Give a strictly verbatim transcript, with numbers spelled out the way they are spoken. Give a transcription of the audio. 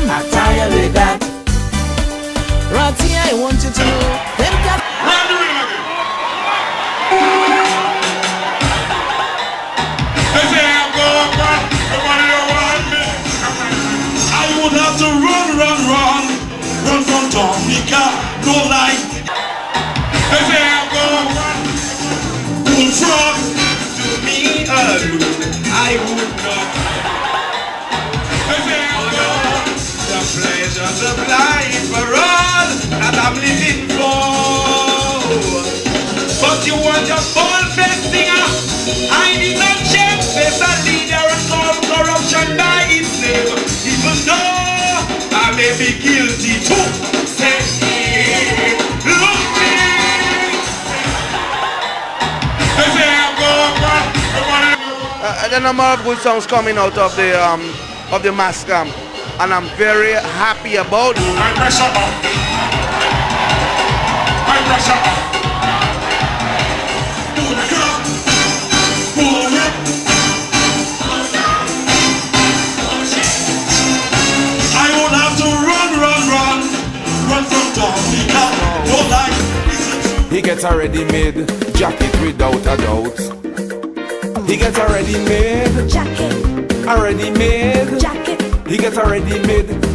I'm tired of that. Right here, I want you to know them cat. Run the rhythm again. They say I'm going back. Everybody don't want me. I would have to run, run, run, run from dominica. No lie. They say I'm going back. Pull from to me alone. I would not. They say I'm going. The pleasure sublime for all that I'm living for. But you want your full best singer. I did not check face a leader and call corruption by his name. Even though I may be guilty too. Say, look me. They say I'm going back. Uh, the number of good songs coming out of the um of the mass camp, and I'm very happy about it. I pressure up. I pressure up. I would have to run, run, run, run from dominica. No lie. He gets a ready-made jacket without a doubt. He gets a ready-made jacket, a ready-made jacket. He gets a ready-made